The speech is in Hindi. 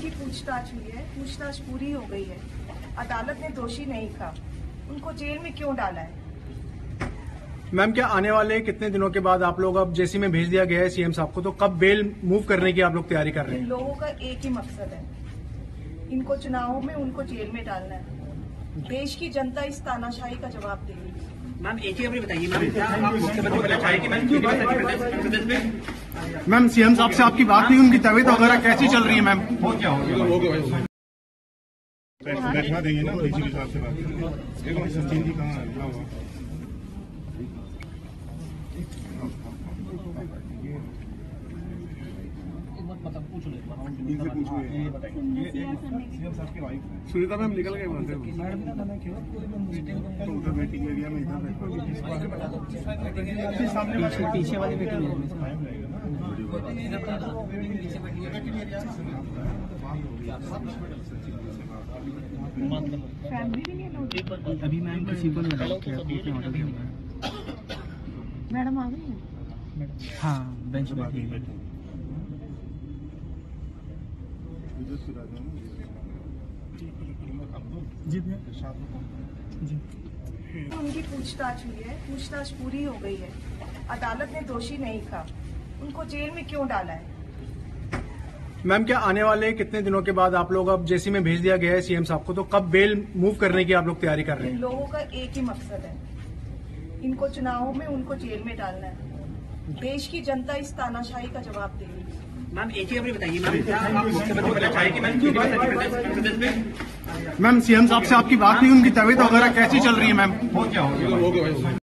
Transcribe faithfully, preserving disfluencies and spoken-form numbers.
उनकी पूछताछ हुई है, पूछताछ पूरी हो गई है। अदालत ने दोषी नहीं कहा, उनको जेल में क्यों डाला है? मैम, क्या आने वाले कितने दिनों के बाद आप लोग अब जेसी में भेज दिया गया है सीएम साहब को, तो कब बेल मूव करने की आप लोग तैयारी कर रहे हैं? इन लोगों का एक ही मकसद है, इनको चुनावों में उनको जेल में डालना है। देश की जनता इस तानाशाही का जवाब देगी। मैम एक ही अभी बताइए मैम, क्या आप मुख्यमंत्री बनना चाहेंगे मैम? मैम, सीएम साहब से आपकी बात हुई, उनकी तबीयत वगैरह कैसी चल रही है मैम? हो क्या हो गया बैठवा देंगे ना डीसी के हिसाब से बात। देखो सचिन जी कहाँ है? सुनीता मैम निकल गए वहाँ से, तो उधर वेटिंग एरिया में इधर पीछे वाली वेटिंग अभी मैम किसी को नहीं लगा। मैडम आ गई है? हाँ बेंच पे बैठी है। जी जी उनकी पूछताछ हुई है, पूछताछ पूरी हो गई है। अदालत ने दोषी नहीं कहा, उनको जेल में क्यों डाला है? मैम, क्या आने वाले कितने दिनों के बाद आप लोग अब जेसी में भेज दिया गया है सीएम साहब को, तो कब बेल मूव करने की आप लोग तैयारी कर रहे इन हैं? लोगों का एक ही मकसद है, इनको चुनावों में उनको जेल में डालना है। देश की जनता इस तानाशाही का जवाब देगी। मैम एक ही अभी बताइए मैम, क्या आप मुख्यमंत्री बनना चाहेंगे मैम? मैम, सीएम साहब से आपकी बात हुई, उनकी तबीयत वगैरह कैसी चल रही है मैम? हो क्या हो गया